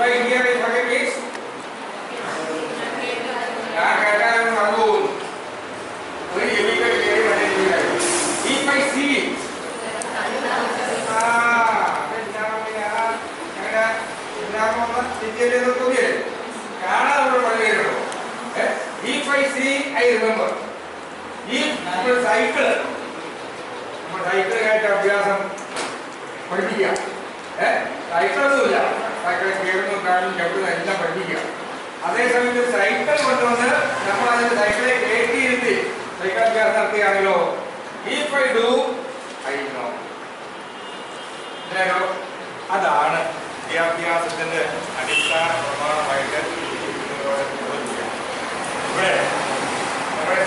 Why here is forget is? ഞാൻ കേട്ടാലും മറന്നു പോകുന്നു. ഒരു ജമിക്കൽ കയറി വന്നിട്ടില്ല. If I see it. If I see, I remember. If നമ്മൾ സൈക്കിൾ ആയിട്ട് അഭ്യാസം പഠിപ്പിക്കുക, സൈക്കിളൊന്നുമില്ല, സൈക്കിൾ കയറുന്നു കാണും ചവിടുന്നു എല്ലാം പഠിപ്പിക്കുക. അതേസമയത്ത് സൈക്കിൾ കൊണ്ടുവന്ന് നമ്മൾ അതിന്റെ സൈക്കിളെ കയറ്റിയിരുത്തി സൈക്കിൾ അഭ്യാസം നടത്തുകയാണല്ലോ. If I do, I know. അതാണ് വിദ്യാഭ്യാസത്തിന്റെ അടിസ്ഥാന പ്രമാണമായിട്ട് ഇവിടെ നമ്മുടെ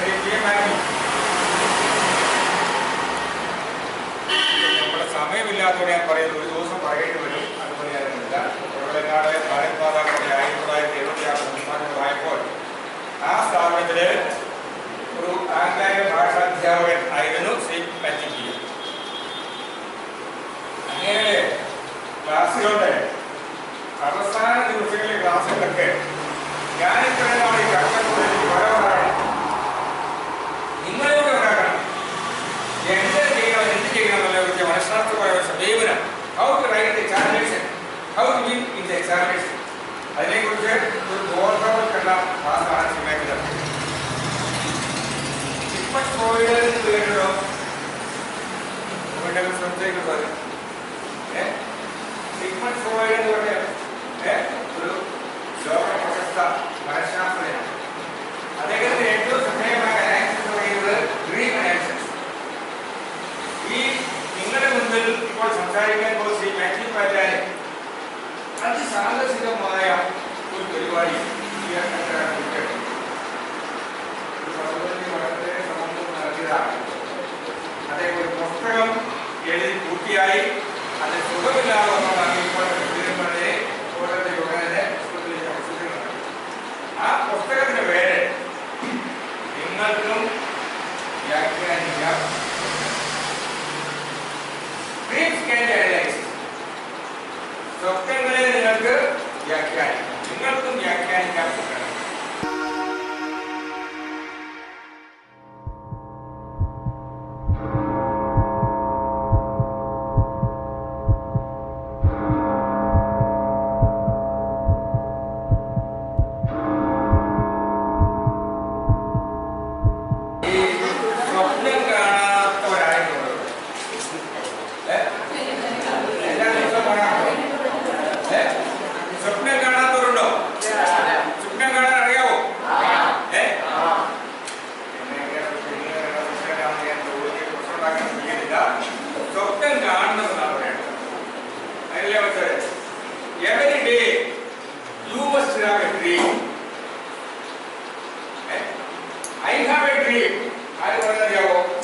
നമ്മുടെ സമയമില്ലാത്തതോടെ ഞാൻ പറയുന്നത് ഒരു ദിവസം പറയേണ്ടി വരും. അതുപോലെ ഞാനില്ല. കുഴവലങ്ങാട് ഭാരത്മാതാക്കളുടെ 1976 സംസ്ഥാനങ്ങളായപ്പോൾ ആ സ്ഥാപനത്തില് ഒരു ആംഗ്ലേയ ഭാഷാധ്യാപകൻ ആയിരുന്നു ശ്രീ മാത്യു. അങ്ങനെ ക്ലാസ്സുകളുടെ അവസാന ദിവസങ്ങളിലെ ക്ലാസ്സുകളൊക്കെ ഞാനിത്രയാണ് ഈ കഷ്ടപ്പെട്ട് പലവരാണ് നിങ്ങളിവിടെ ഉണ്ടാക്കണം. എന്ത് ചെയ്യണം എന്നുള്ള ഒരു മനഃശാസ്ത്രപരമായ സമീപനം, how to write the examination, how to win in the examination, അതിനെക്കുറിച്ച് ഒരു ബോധവൽക്കരണ ക്ലാസ്സാണ് ശ്രമിക്കുന്നത്. സിഗ്മണ്ട് ഫ്രോയിഡ് എന്ന് കേട്ടോ സംശയിക്കുന്നത്. സിഗ്മണ്ട് ഫ്രോയിഡ് എന്ന് പറഞ്ഞ ഒരു ലോക പ്രശസ്ത മനഃശാസ്ത്രജ്ഞനാണ്. അദ്ദേഹത്തിന്റെ ഏറ്റവും ശ്രദ്ധേയമായ അനാലിസിസ് പറയുന്നത് ഡ്രീം അനാലിസിസ്. ഈ നിങ്ങളുടെ മുൻപിൽ ഇപ്പോൾ സംസാരിക്കാൻ പോകുന്ന ശ്രീ മാത്യു പാറ്റാനി അതിസാഹസികമായ ഒരു പരിപാടി വളരെ സമൂഹം നടത്തിയതാണ്. അദ്ദേഹം ഒരു പുസ്തകം എഴുതി പൂർത്തിയായി. അത് സുഖമില്ലാതെ വന്നതാണ് ഇപ്പോൾ വളരെ ഓരോരുടെ യോഗനെ പുസ്തകത്തിലേക്ക്. ആ പുസ്തകത്തിന്റെ പേര് നിങ്ങൾക്കും വ്യാഖ്യാനിക്കാം. Dreams can be analysed. സ്വപ്നങ്ങളെ നിങ്ങൾക്ക് വ്യാഖ്യാനിക്കാം. നിങ്ങൾക്കും വ്യാഖ്യാനിക്കാം സ്വപ്നങ്ങൾ. Every day you must have a dream. I have a dream. I have a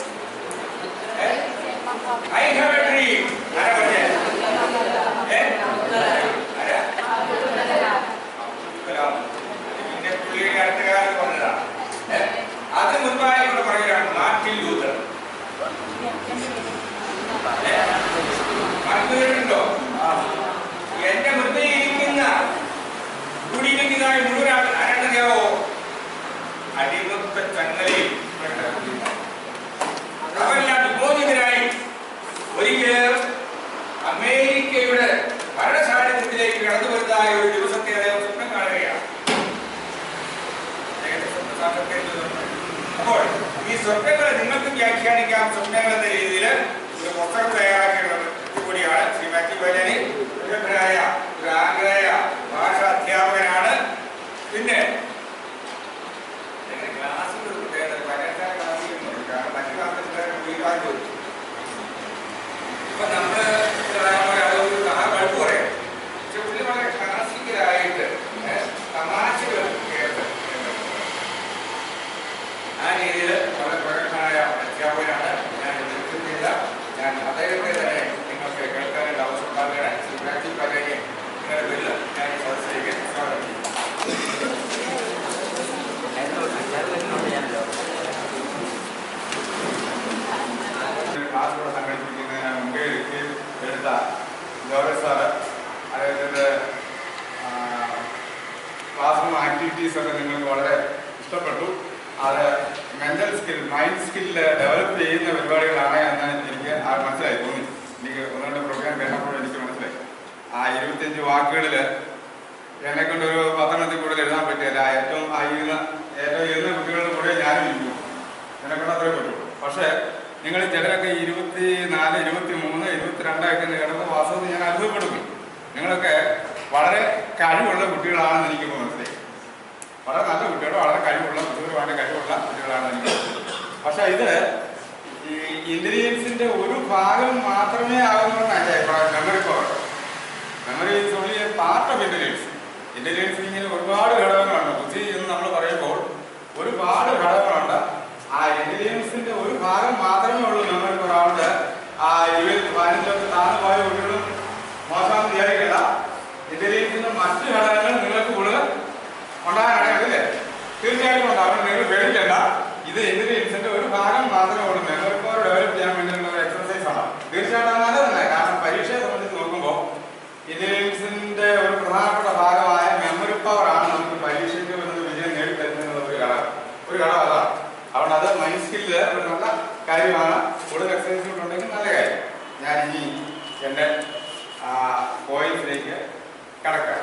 dream. അത് മുൻപായി ഇവിടെ പറയുകയാണ് മാർട്ടിൻ ലൂതർ. ഉണ്ടോ? എന്റെ മുൻപിൽ ഇരിക്കുന്ന മുഴുവൻ ആരാണെന്നറിയാവോ? അടിമത്ത ചങ്ങലയിൽ അവരെല്ലാം വിമോചിതരായി ഒരിക്കൽ അമേരിക്കയുടെ ഭരണസാന്നിധ്യത്തിലേക്ക് കടന്നു വരുന്നതായ ഒരു ദിവസത്തെ അദ്ദേഹം സ്വപ്നം കാണുകയാണ്. അപ്പോൾ ഈ സ്വപ്നങ്ങളെ നിങ്ങൾക്ക് വ്യാഖ്യാനിക്കാം സ്വപ്നങ്ങൾ എന്ന രീതിയിൽ ഒരു പുസ്തകം തയ്യാറാക്കിയത് കൂടിയാണ് ശ്രീ മാത്യു പാറ്റാനി. പ്രഗത്ഭനായ ഒരു ആംഗ്ലേയ ഭാഷാ അധ്യാപകനാണ്. പിന്നെ ക്ലാസ്സിൽ മറ്റു ക്ലാസ്സിൽ ഇപ്പൊ നമ്മള് കഴിവ് പറയാം. പക്ഷെ പുള്ളി വളരെ ക്ലാസിക്കലായിട്ട് തമാശകൾ കേട്ട് ആ രീതിയിൽ വളരെ പ്രഗത്ഭനായ അധ്യാപകനാണ്. ഞാൻ എതിർക്കുന്നില്ല. ഞാൻ അദ്ദേഹത്തെ തന്നെ നിങ്ങൾക്ക് കേൾക്കാനുള്ള അവസരം ഉണ്ടാകുകയാണ്. ശ്രീ മാത്യു പാറ്റാനി നിങ്ങളുടെ പേരിൽ ആക്ടിവിറ്റീസ് ഒക്കെ നിങ്ങൾക്ക് വളരെ ഇഷ്ടപ്പെട്ടു. അത് mental skill, mind skill develop ചെയ്യുന്ന പരിപാടികളാണ് എന്ന് എനിക്ക് മനസ്സിലായി തോന്നി. എനിക്ക് ഒന്നുകൊണ്ട് പ്രോഗ്രാം കേട്ടപ്പോൾ എനിക്ക് മനസ്സിലായി. ആ 25 വാക്കുകളിൽ എന്നെക്കൊണ്ടൊരു 10 കൂടുതൽ എഴുതാൻ പറ്റില്ല. ഏറ്റവും ഇരുന്ന കുട്ടികളുടെ കൂടെ ഞാനും ഇരിക്കും. എന്നെക്കൊണ്ട് അത്രേ പറ്റുള്ളൂ. പക്ഷേ നിങ്ങൾ ചിലരൊക്കെ 24, 23, 22 കിടന്ന വാസ്തവത്തിൽ ഞാൻ അത്ഭുതപ്പെടുന്നു. നിങ്ങളൊക്കെ വളരെ കഴിവുള്ള കുട്ടികളാണെന്ന് എനിക്കിപ്പോൾ മനസ്സിലായി. വളരെ നല്ല കുട്ടികളും വളരെ കഴിവുള്ള ബുദ്ധിപരമായ കഴിവുള്ള കുട്ടികളാണെന്ന് എനിക്ക് മനസ്സിലായി. പക്ഷെ ഇത് ഈ ഇന്റലിജൻസിന്റെ ഒരു ഭാഗം മാത്രമേ ആകുന്നുള്ളതാണ് അഭിപ്രായം. Memory power, memory is only a part of intelligence. ഇന്റലിജൻസിന് ഇങ്ങനെ ഒരുപാട് ഘടകങ്ങളുണ്ട്. ബുദ്ധി എന്ന് നമ്മൾ പറയുമ്പോൾ ഒരുപാട് ഘടകങ്ങളുണ്ട്. ആ ഇന്റലിജൻസിന്റെ ഒരു ഭാഗം മാത്രമേ ഉള്ളൂ മെമ്മറി പവർ. അതുകൊണ്ട് ആ 15 താഴ്ന്നു പോയ കുട്ടികളും മോശമാണെന്ന് വിചാരിക്കണ്ട. ഇന്റലിജൻസിന്റെ മറ്റ് ഘടകങ്ങൾ നിങ്ങൾക്ക് കൂടുതൽ ഉണ്ടാകാനാണല്ലേ? തീർച്ചയായിട്ടും ഉണ്ടാകും. നിങ്ങൾ പേടിക്കണ്ട. ഇത് ഇന്റലിജൻസിന്റെ ഒരു ഭാഗം മാത്രമേ ഉള്ളൂ. മെമ്മറി പവർ ഡെവലപ്പ് ചെയ്യാൻ വേണ്ടിയുള്ള ഒരു എക്സർസൈസ് ആണ്. തീർച്ചയായിട്ടും നല്ല തന്നെ. കാരണം പരീക്ഷയെ സംബന്ധിച്ച് നോക്കുമ്പോൾ ഇന്റലിജൻസിന്റെ ഒരു പ്രധാനപ്പെട്ട ഭാഗമായ മെമ്മറി പവർ ആണ് നമുക്ക് പരീക്ഷയ്ക്ക് വരുന്ന വിജയം നേടിത്തരുന്നതിനുള്ള ഒരു ഘടകം അതാണ്. അതുകൊണ്ട് അത് മൈൻഡ് സ്കില്ല് ഒരു നല്ല കാര്യമാണ്. കൂടുതൽ എക്സസൈസുകൾ ഉണ്ടെങ്കിൽ നല്ല കാര്യം. ഞാൻ ഇനി എൻ്റെ പോയിന്റ്സിലേക്ക് കടക്കാം.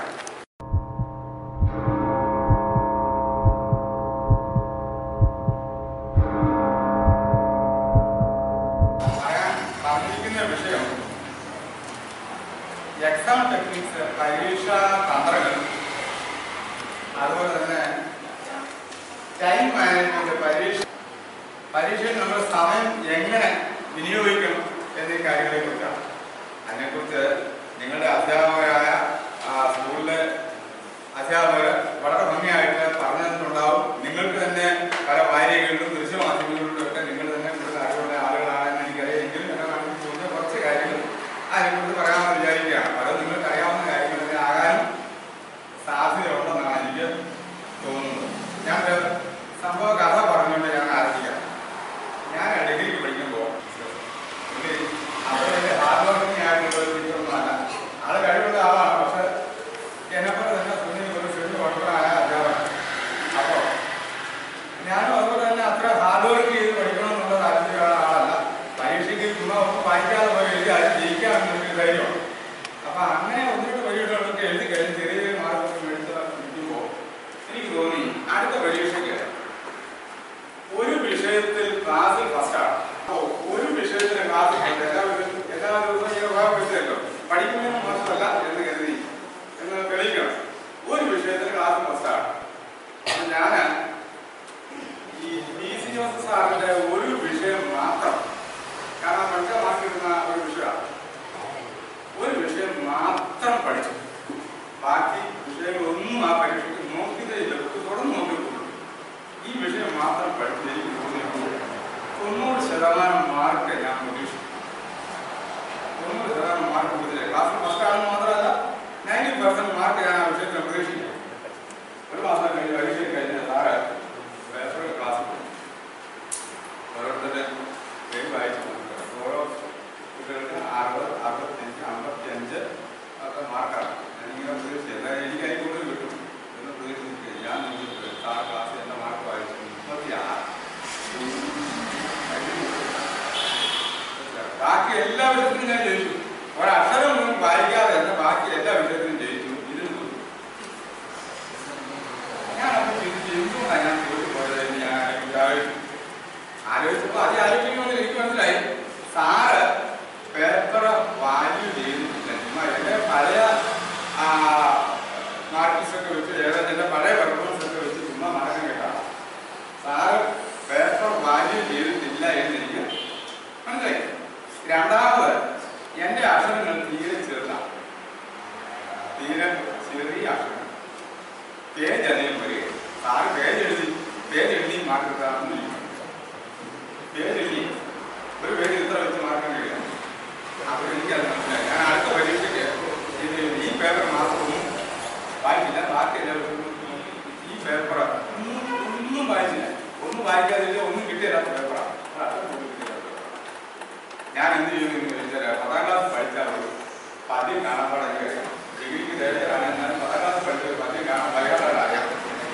പറഞ്ഞിരിക്കുന്ന വിഷയം എക്സാം ടെക്നിക്സ്, പരീക്ഷാ തന്ത്രങ്ങൾ, അതുപോലെ തന്നെ ടൈം മാനേജ്മെന്റ്, പരീക്ഷയിൽ നമ്മൾ സമയം എങ്ങനെ വിനിയോഗിക്കണം എന്നീ കാര്യങ്ങളെ കുറിച്ചാണ്. അതിനെക്കുറിച്ച് നിങ്ങളുടെ അധ്യാപകരായ സ്കൂളിലെ അധ്യാപകർ വളരെ ഭംഗിയായിട്ട് പറഞ്ഞു തന്നിട്ടുണ്ടാവും. നിങ്ങൾക്ക് തന്നെ പല വാരികകളിലും ദൃശ്യമാധ്യമങ്ങളിലും ഒക്കെ നിങ്ങൾ തന്നെ കൂടുതൽ അറിവുള്ള ആളുകളാണെന്ന് എനിക്കറിയാം. എങ്കിലും എന്നെ കാണിച്ചു തോന്നിയ കുറച്ച് കാര്യങ്ങൾ അതിനെക്കുറിച്ച് പറയാമെന്ന് വിചാരിക്കുകയാണ്. അത് നിങ്ങൾക്ക് അറിയാവുന്ന കാര്യങ്ങൾ തന്നെ ആകാനും സാധ്യതയുണ്ടെന്നാണ് എനിക്ക് തോന്നുന്നത്. ഞാൻ സംഭവ കഥ പറഞ്ഞുകൊണ്ട് ഞാൻ ആരംഭിക്കാം. ഞാൻ ഡിഗ്രിക്ക് പഠിക്കുമ്പോൾ അവിടെ ഹാർഡ് വർക്കിംഗ് ആയിട്ടുള്ള ഒരു ടീച്ചറൊന്നുമല്ല. ആൾ കഴിവുള്ള ആളാണ്. പക്ഷെ എന്നെപ്പോലെ തന്നെ ഒരു ചെറിയ കുഴപ്പമായ അധ്യാപകൻ. അപ്പോൾ ഞാനും അതുപോലെ തന്നെ അത്ര ഹാർഡ് വർക്ക് ചെയ്ത് പഠിക്കണം എന്നുള്ള താല്പര്യമുള്ള ആളല്ല. പരീക്ഷയ്ക്ക് ചുമ്മാ ഒന്നും വായിക്കാതെ പോയി എഴുതി അത് ജയിക്കാമെന്നൊരു ധൈര്യമാണ്. അപ്പം അങ്ങനെ 1-2 പരീക്ഷകളൊക്കെ എഴുതി കഴിഞ്ഞ് ചെറിയ ചെറിയ മാർക്കൊക്കെ മേടിക്കുമ്പോൾ എനിക്ക് തോന്നി അടുത്ത പരീക്ഷയ്ക്ക് ഒരു വിഷയത്തിൽ ക്ലാസ്സിൽ ഫസ്റ്റാണ്. അപ്പോൾ ഒരു വിഷയത്തിന് ക്ലാസ്സിൽ എല്ലാ ദിവസവും ഈ ഉപയോഗപ്പെടുത്തിയല്ലോ, പഠിക്കുന്നതിന് മോശമല്ല എന്ന് കരുതി എന്ന് തെളിയിക്കണം. ഒരു വിഷയത്തിന് ക്ലാസ്സിൽ ഫസ്റ്റാണ്. അപ്പം ഞാൻ ഈ PC ജോസഫ് സാറിന്റെ ഒരു വിഷയം മാത്രം, കാരണം പഠിച്ച മാർക്ക് കിട്ടുന്ന ഒരു വിഷയമാണ്, ഒരു വിഷയം മാത്രം പഠിച്ചു. ബാക്കി വിഷയങ്ങളൊന്നും ആ പരീക്ഷയ്ക്ക് നോക്കിയതേയില്ല. തുടർന്ന് നോക്കിയിട്ടുള്ളൂ. ഈ വിഷയം മാത്രം പഠിച്ച് എനിക്ക് തോന്നിയപ്പോൾ 90% മാർക്ക് ഞാൻ പ്രതീക്ഷിച്ചു. 90% മാർക്ക് കൊടുത്തില്ല. ക്ലാസ്സിൽ ഫസ്റ്റാണെന്ന് മാത്രമല്ല 90% മാർക്ക് ഞാൻ ആ വിഷയത്തിന് പ്രതീക്ഷിച്ചു. ഒരു മാസം കഴിഞ്ഞ് പരീക്ഷ കഴിഞ്ഞ സാറ് പേപ്പർ ക്ലാസ്സിൽ പോയി. ഓരോരുത്തരുടെ പേര് വായിച്ചു. ഓരോ കുട്ടികൾക്ക് 60, 65, 55 ഒക്കെ മാർക്കാണ്. ഞാനിങ്ങനെ പ്രതീക്ഷിച്ചു. എന്തായാലും എനിക്ക് അതിൽ കൂടുതൽ കിട്ടും എന്ന് പ്രതീക്ഷിച്ചിട്ട് ഞാൻ സാർ ക്ലാസ്സിൽ എൻ്റെ മാർക്ക് വായിച്ചു 36. ബാക്കി എല്ലാ വിഷയത്തിനും ഞാൻ ജയിച്ചു. ഒരക്ഷരം ഒന്നും വായിക്കാതെ തന്നെ ബാക്കി എല്ലാ വിഷയത്തിനും ജയിച്ചു. ഇതിന് ഞാനപ്പോൾ ചിന്തിച്ചു എന്തുകൊണ്ടാണ് ഞാൻ തോറ്റു പോയത് എന്ന് ഞാൻ ആലോചിച്ചപ്പോൾ ആലോചിക്കുമെന്ന് എനിക്ക് മനസ്സിലായി. സാറ് പേപ്പർ വാല്യൂ ചെയ്തിട്ടില്ല. എൻ്റെ പഴയ മാർക്സൊക്കെ വെച്ച് എൻ്റെ പഴയ പെർഫോമൻസ് ഒക്കെ വെച്ച് ചുമ്മാ മടക്കം കേട്ടാണ്. സാറ് പേപ്പർ വാല്യൂ ചെയ്തിട്ടില്ല എന്ന് എനിക്ക് മനസ്സിലായി. രണ്ടാമത് എൻ്റെ അക്ഷരങ്ങൾ തീരെ ചെറുതാണ്. തീരെ ചെറിയ അക്ഷരങ്ങൾ. പേജ് അധികം വരിക. സാറ് പേജ് എഴുതി മാർക്ക് കിട്ടാമെന്ന് എനിക്ക് പേജ് എഴുതി ഒരു പേജ് ഇത്ര വെച്ച് മാർക്കാൻ കഴിയാം. അപ്പോൾ എനിക്കത് മനസ്സിലായി. ഞാൻ അടുത്ത പരീക്ഷയ്ക്ക് ഈ പേപ്പർ മാത്രമൊന്നും വായിച്ചില്ല. ബാക്കി എല്ലാ ഈ പേപ്പർ ഒന്നും വായിച്ചില്ല. ഒന്നും വായിക്കാതില്ല. ഒന്നും കിട്ടിയില്ലാത്ത പേപ്പറാണ്. ഞാൻ എന്ത് ചെയ്യുന്നു എന്ന് ചോദിച്ചാൽ 10ാം ക്ലാസ് പഠിച്ചാൽ ഒരു പദ്യം കാണാൻ പാടില്ല. ഡിഗ്രിക്ക് തേടിയാണ്. എന്നാലും 10ാം ക്ലാസ് പഠിച്ച ഒരു പദ്യം കാണാൻ വൈകാതെ അറിയാം.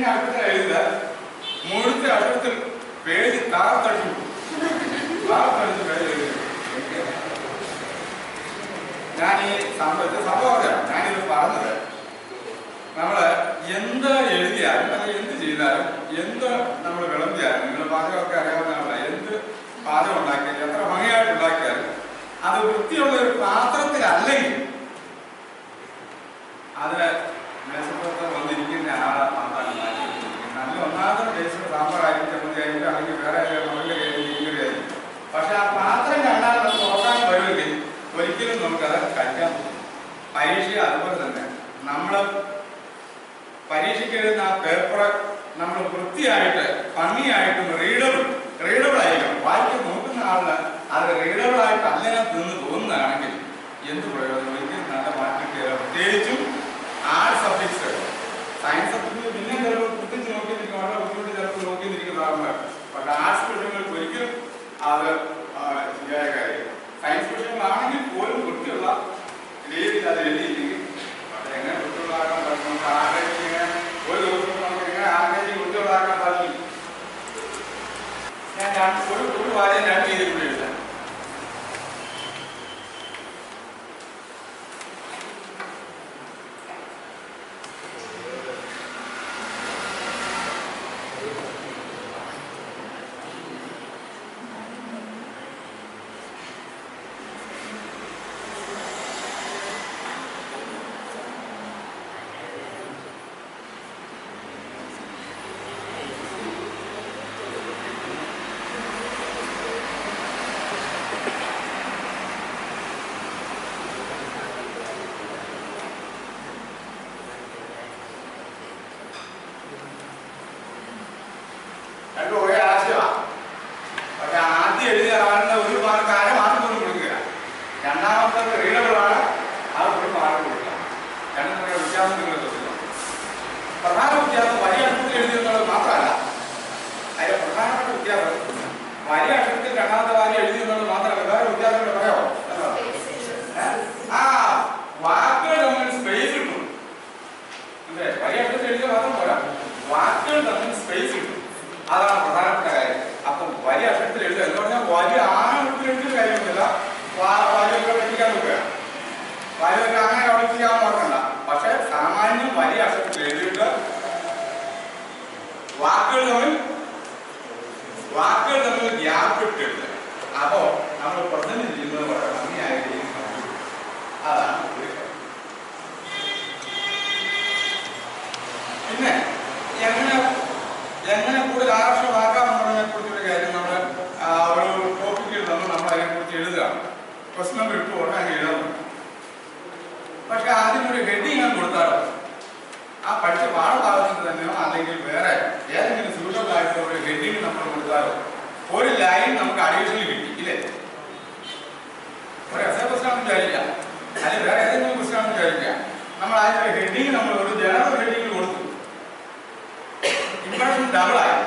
അക്ഷരത്തിൽ എഴുതുക, മുഴുത്ത അക്ഷരത്തിൽ പേജ് താഴ്ത്തടിച്ചു പേജ് എഴുതുക. ഞാൻ ഈ സംഭവം ഞാനിത് പറഞ്ഞത്, നമ്മൾ എന്ത് എഴുതിയാലും അല്ലെങ്കിൽ എന്ത് ചെയ്താലും എന്ത് നമ്മൾ വിളമ്പിയാലും, നിങ്ങൾ പാചകമൊക്കെ അറിയാവുന്നതല്ല, എന്ത് പാചകം ഉണ്ടാക്കിയാലും എത്ര ഭംഗിയായിട്ട് ഉണ്ടാക്കിയാലും അത് വൃത്തിയുള്ള ഒരു പാത്രത്തിലല്ലെങ്കിൽ അതിന് മേശപ്പുറത്ത് വന്നിരിക്കുന്ന ആളെ മാത്രമാണ് മാറ്റിയിരിക്കുന്നത്. നല്ല ഒന്നാമത്തെ ടേസ്റ്റ് സാമ്പാറായിരിക്കും, ചമ്മന്തി ആയിരിക്കും, അല്ലെങ്കിൽ വേറെ മകളുടെ കയറി. പക്ഷെ ആ പാത്രം കണ്ടാൽ അത് തുറക്കാൻ വരുമെങ്കിൽ ഒരിക്കലും നമുക്കത് കഴിക്കാൻ പറ്റും. പരീക്ഷ അതുപോലെ തന്നെ നമ്മൾ പരീക്ഷയ്ക്ക് എഴുതുന്ന ആ പേപ്പർ നമ്മൾ വൃത്തിയായിട്ട് ഭംഗിയായിട്ടും റീഡബിൾ ആയിരിക്കണം. വായിച്ച് നോക്കുന്ന ആളിന് അത് റീഡബിൾ ആയിട്ട് അതിനകത്ത് തോന്നുന്നതാണെങ്കിൽ എന്ത് പ്രയോജനം? ഒരിക്കലും നല്ല മാറ്റം കയറുക. പ്രത്യേകിച്ചും ആർട്സ് സബ്ജക്ട്സ്, സയൻസ് സബ്ജക്ട് പിന്നെ ചിലപ്പോൾ പ്രത്യേകിച്ച് നോക്കിയിരിക്കും, വളരെ ബുദ്ധിമുട്ട് ചിലപ്പോൾ നോക്കിയിരിക്കുന്ന ആളുകൾ. പക്ഷെ ആർട്സ് വിഷയങ്ങൾക്ക് ഒരിക്കലും അത് ശരിയായ കാര്യം. സയൻസ് വിഷയങ്ങളാണെങ്കിൽ പോലും വൃത്തിയുള്ള രീതിയിൽ അത് എഴുതിയില്ലെങ്കിൽ എങ്ങനെ വൃത്തിയുള്ളതാക്കാൻ പറ്റും? നമുക്ക് ആഗ്രഹിച്ച് ഒരു ദിവസം നമുക്ക് എങ്ങനെ ആഗ്രഹിച്ച് വൃത്തിയുള്ളതാക്കാൻ സാധിക്കും? ഞാൻ ഒരു വാര്യം 2 രീതിയിൽ കൂടി എഴുതാം. വാക്കുകൾ തമ്മിൽ ഗ്യാപ്പ് ഇട്ടെടുത്ത് അപ്പോ നമ്മൾ പ്രസന്റ് ചെയ്യുന്നത് വളരെ ഭംഗിയായ രീതിയിൽ അതാണ്. പിന്നെ എങ്ങനെ കൂടുതൽ ആകർഷകമാക്കാമെന്നതിനെ കുറിച്ചൊരു കാര്യം നമ്മൾ ഒരു ടോപ്പിക്കിൽ തന്നു, നമ്മൾ അതിനെക്കുറിച്ച് എഴുതുകയാണ്. ക്വസ്റ്റ്യൻ നമ്പർ 8 ഉടനെ എഴുതാം. പക്ഷെ അതിനൊരു ഹെഡിങ് കൊടുത്താലോ, ആ പഠിച്ച പാഠഭാഗത്തിന് തന്നെയോ അല്ലെങ്കിൽ വേറെ ഏതെങ്കിലും സൂട്ടബിൾ ആയിട്ടുള്ള ഒരു ഹെഡിങ് നമ്മൾ കൊടുത്താലോ ഒരു ലൈൻ നമുക്ക് അഡീഷണൽ കിട്ടി ഇല്ലേ? ഒരു എസ്എ ക്വസ്റ്റ്യൻ വിചാരിക്കാം, അല്ലെങ്കിൽ വേറെ ഏതെങ്കിലും ക്വസ്റ്റ്യൻ വിചാരിക്കാം. നമ്മൾ അതിന്റെ ഹെഡിങ് നമ്മൾ ഒരു ജനറൽ ഹെഡിങ് കൊടുത്തു, ഇംപ്രഷൻ ഡബിളായി.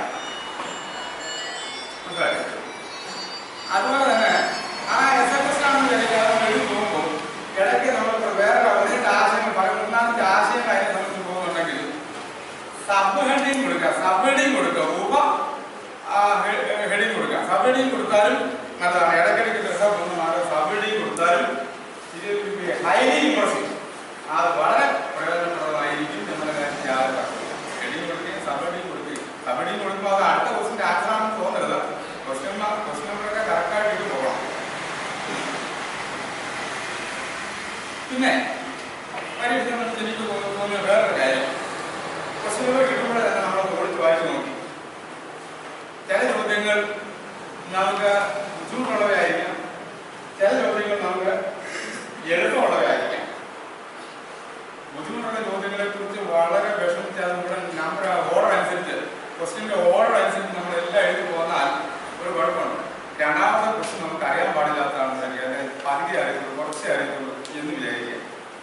അതുപോലെ തന്നെ ആ എസ്എ ക്വസ്റ്റ്യൻ വിചാരിക്കാം നമ്മൾ എഴുതി പോകുമ്പോൾ ഇടയ്ക്ക് നമ്മൾ വേറെ ആശയങ്ങൾ പറയും. ഒന്നാമത്തെ ആശയം കാര്യം നമുക്ക് പോകുന്നുണ്ടെങ്കിൽ സബ് ഹെഡിങ് കൊടുക്കുക, സബ് ഹെഡിങ് കൊടുക്കുക, ഉപ ഹെഡിങ് കൊടുക്കുക. സബ് ഹെഡിങ് കൊടുത്താലും നല്ലതാണ്. ഇടയ്ക്കിടയ്ക്ക് സബ് ഹെഡിങ് കൊടുത്താലും ഇത് ഹൈലി ഇംപ്രസീവ്, അത് വളരെ പ്രയോജനപ്രദമായിരിക്കും എന്നുള്ള കാര്യം യാതൊരു ഹെഡിങ് കൊടുക്കുകയും സബ് ഹെഡിങ് കൊടുക്കുകയും. സബ് ഹെഡിങ് കൊടുക്കുമ്പോൾ അത് അടുത്ത ക്വസ്റ്റിന്റെ ആൻസറാണെന്ന് തോന്നരുത്. ക്വസ്റ്റ്യൻ നമ്പറൊക്കെ കറക്റ്റായിട്ട് ഇത് പോകണം. പിന്നെ പരീക്ഷ എനിക്ക് തോന്നിയ വേറൊരു കാര്യം, ക്വസ്റ്റ്യൻ നമ്പർ കിട്ടുമ്പോൾ തന്നെ നമ്മൾ ഓടിച്ച് വായിച്ചു നോക്കി. ചില ചോദ്യങ്ങൾ നമുക്ക് ബുദ്ധിമുട്ടുള്ളവയായിരിക്കാം, ചില ചോദ്യങ്ങൾ നമുക്ക് എളുപ്പമുള്ളവയായിരിക്കാം. ബുദ്ധിമുട്ടുള്ള ചോദ്യങ്ങളെ കുറിച്ച് വളരെ വിഷമിച്ചാൽ നമ്മുടെ നമ്പർ ഓർഡർ അനുസരിച്ച് ക്വസ്റ്റ്യൻ്റെ ഓർഡർ അനുസരിച്ച് നമ്മൾ എല്ലാം എഴുതി പോന്നാൽ ഒരു കുഴപ്പമുണ്ട്. രണ്ടാമത്തെ ക്വസ്റ്റ്യൻ നമുക്ക് അറിയാൻ പാടില്ലാത്തതാണ്, അല്ലെങ്കിൽ പകുതി അറിയത്തുള്ളൂ, കുറച്ചേ അറിയത്തുള്ളൂ എന്ന് വിചാരിക്കുക.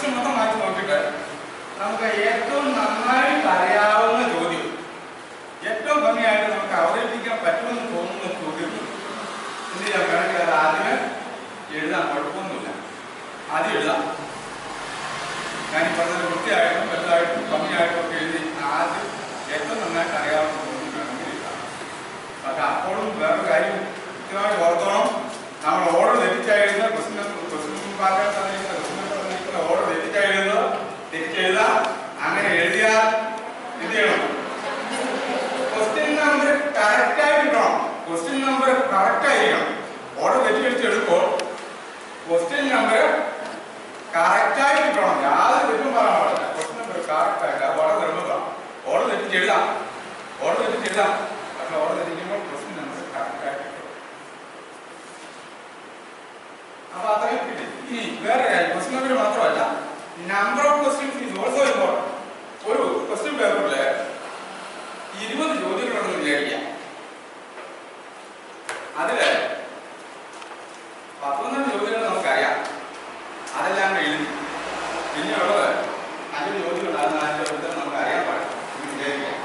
ക്വസ്റ്റ്യൻ മൊത്തം മാറ്റി നോക്കിയിട്ട് നമുക്ക് ഏറ്റവും നന്നായിട്ട് അറിയാവുന്ന ചോദ്യം, ഏറ്റവും ഭംഗിയായിട്ട് നമുക്ക് അവതരിപ്പിക്കാൻ പറ്റുമെന്ന് തോന്നുന്ന ചോദ്യം എന്ത് ചെയ്യാൻ വേണമെങ്കിൽ അത് ആദ്യമേ എഴുതാൻ കുഴപ്പമൊന്നുമില്ല. ആദ്യം എഴുതാം. ഞാൻ പറഞ്ഞത് വൃത്തിയായിട്ടും വലുതായിട്ടും ഭംഗിയായിട്ടും ഒക്കെ എഴുതി ആദ്യം ഏറ്റവും നന്നായിട്ട് അറിയാവുന്ന ചോദ്യം വേണമെങ്കിൽ എഴുതാം. പക്ഷെ അപ്പോഴും വേറൊരു കാര്യം കൃത്യമായി ഓർത്തോണം. നമ്മൾ ഓർഡർ തെറ്റിച്ചായിരുന്ന ക്വസ്റ്റ്യൻ ഓർഡർ തെറ്റിച്ചെഴുതാം. അങ്ങനെ എഴുതിയാൽ എന്ത് ചെയ്യണം? ക്വസ്റ്റ്യൻ നമ്പർ കറക്റ്റ് ആയിട്ട് കിട്ടണം. ക്വസ്റ്റ്യൻ നമ്പർ കറക്റ്റ് ആയിരിക്കണം. ഓർഡർ തെറ്റിച്ചെടുക്കുമ്പോൾ ക്വസ്റ്റ്യൻ നമ്പർ കറക്റ്റ് ആയിട്ട് കിട്ടണം. യാതൊരു തെറ്റും പറയാൻ പാടില്ല. ക്വസ്റ്റ്യൻ നമ്പർ കറക്റ്റ് ആയിട്ട് വളരെ നിർബന്ധമാണ്. ഓർഡർ തെറ്റിച്ചെഴുതാം. പക്ഷെ ഓർഡർ തെറ്റിക്കുമ്പോൾ ക്വസ്റ്റ്യൻ നമ്പർ കറക്റ്റ് ആയിട്ട് കിട്ടണം. അപ്പൊ അത്രയും കിട്ടി. ഇനി വേറെ കാര്യം, ക്വസ്റ്റ്യൻ നമ്പർ മാത്രമല്ല, number of questions is also important. ഒരു ക്വസ്റ്റ്യൻ പേപ്പറിൽ 20 ചോദ്യങ്ങളുണ്ടെന്ന് വിചാരിക്കാം. അതില് 12 ചോദ്യങ്ങൾ നമുക്കറിയാം. അതെല്ലാം എഴുതി. പിന്നെ ഉള്ളത് 5 ചോദ്യങ്ങൾ. അത് 4 ചോദ്യം നമുക്ക് അറിയാൻ പാടില്ല വിചാരിക്കാം.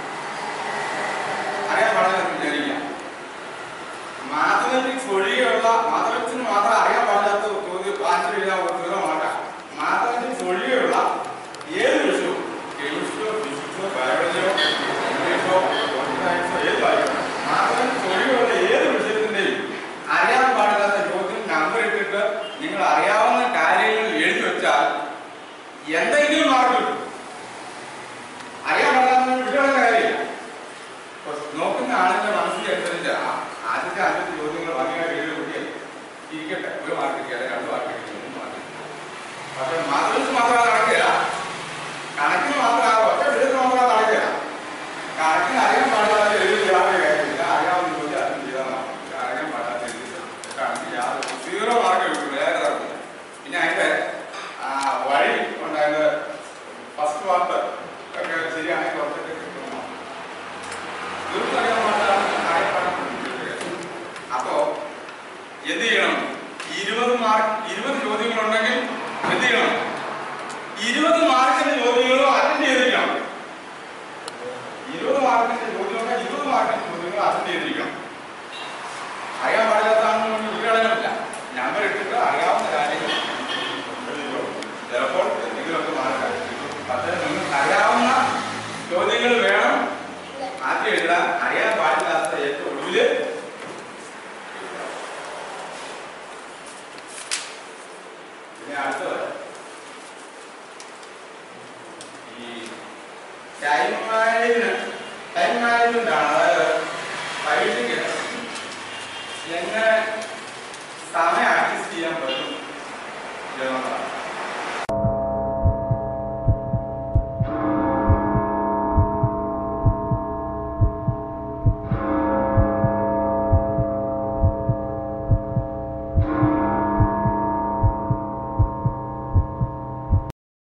മാത്തമാറ്റിക്സ് ഒഴികെയുള്ള, മാത്തമാറ്റിക്സിന് മാത്രം അറിയാൻ പാടില്ലാത്ത ചോദ്യം ആൻസർ എഴുതാൻ മാറ്റാം. മാത്തമാറ്റിക്സ് ഒഴികെയുള്ള ഏത് വിഷയവും, കെമിസ്ട്രിയോ ഫിസിക്സോ ബയോളജിയോ ഇംഗ്ലീഷോ സയൻസോ ഏതായാലും മാത്തമാറ്റിക്സ് ഒഴികെയുള്ള ഏത് വിഷയത്തിന്റെയും അറിയാൻ പാടില്ലാത്ത ചോദ്യം നമ്പർ ഇട്ടിട്ട് നിങ്ങൾ അറിയാവുന്ന കാര്യങ്ങൾ എഴുതി വെച്ചാൽ എന്തെങ്കിലും മാർക്ക് കിട്ടും. അറിയാൻ പാടില്ലാത്ത വിഷയമുള്ള കാര്യമില്ല. നോക്കുന്ന ആളിന്റെ മനസ്സിലനുസരിച്ച് ആദ്യത്തെ 5 ചോദ്യങ്ങൾ ഭംഗിയായിട്ട് എഴുതി കൂട്ടിയാൽ ഇരിക്കട്ടെ, 1 മാർക്ക് കിട്ടിയാൽ 2 മാർക്ക് കിട്ടിയാൽ 3 മാർക്ക്. പക്ഷെ മാത്തമാറ്റിക്സ് മാത്രം നടക്കില്ല. കണക്കിന് മാത്രം ഒറ്റ വിഷയത്തിന് മാത്രം നടക്കില്ല. കണക്കിന് അറിയാൻ പാടില്ലാത്ത എഴുതി യാതൊരു കാര്യമില്ല. അറിയാവുന്ന ചോദ്യം അതും ചെയ്താൽ മാത്രം. അറിയാൻ പാടില്ലാത്ത എഴുതി കണക്കിന് യാതൊരു 0 മാർക്ക് കിട്ടും. വേറെ നടക്കില്ല. പിന്നെ അതിന്റെ വഴി ഉണ്ടായത് ഫസ്റ്റ് പാർട്ട് ഒക്കെ ശരിയാണെങ്കിൽ കുറച്ചൊക്കെ കിട്ടുന്നു. തീർച്ചയായും അപ്പോ എന്ത് ചെയ്യണം? 20 ചോദ്യങ്ങളുണ്ടെങ്കിൽ എന്ത് ചെയ്യണം? 20 മാർക്കിന്റെ ചോദ്യങ്ങളും അറ്റൻഡ് ചെയ്തിരിക്കണം. 20 മാർക്കിന്റെ ചോദ്യങ്ങൾ 20 മാർക്കിന്റെ ചോദ്യങ്ങൾ അറ്റൻഡ് ചെയ്തിരിക്കണം. അറിയാൻ പാടില്ലാത്തതാണെന്ന് വിളികളയില്ല. നമ്പർ ഇട്ടിട്ട് അറിയാവുന്ന കാര്യങ്ങൾ ചിലപ്പോൾ എന്തെങ്കിലുമൊക്കെ മാർക്ക് പക്ഷേ നിങ്ങൾക്ക് അറിയാവുന്ന ചോദ്യങ്ങൾ വേണം ആദ്യം എഴുതാൻ. അറിയാൻ പാടില്ലാത്ത ഏറ്റവും ഒടുവില് പിന്നെ അടുത്തത് ഈ ടൈം മാനേജ്മെന്റ് ആണ്